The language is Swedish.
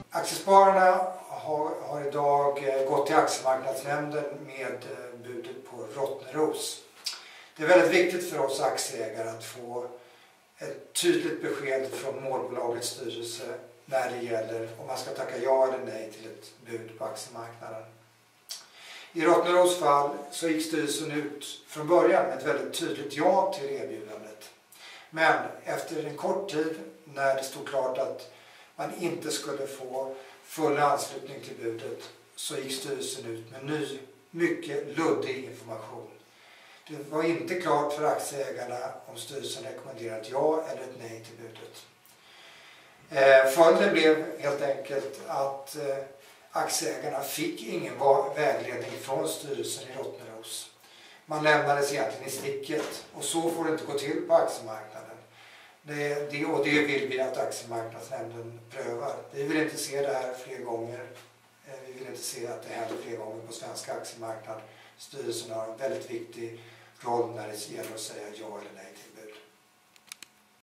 Aktiespararna har idag gått till aktiemarknadsnämnden med budet på Rottneros. Det är väldigt viktigt för oss aktieägare att få ett tydligt besked från målbolagets styrelse när det gäller om man ska tacka ja eller nej till ett bud på aktiemarknaden. I Rottneros fall så gick styrelsen ut från början med ett väldigt tydligt ja till erbjudandet. Men efter en kort tid när det stod klart att man inte skulle få full anslutning till budet så gick styrelsen ut med ny, mycket luddig information. Det var inte klart för aktieägarna om styrelsen rekommenderade ett ja eller ett nej till budet. Följden blev helt enkelt att aktieägarna fick ingen vägledning från styrelsen i Rottneros. Man lämnades egentligen i sticket och så får det inte gå till på aktiemarknaden. Det vill vi att aktiemarknadsnämnden prövar. Vi vill inte se det här fler gånger. Vi vill inte se att det händer fler gånger på svenska aktiemarknad. Styrelsen har en väldigt viktig roll när det gäller att säga ja eller nej till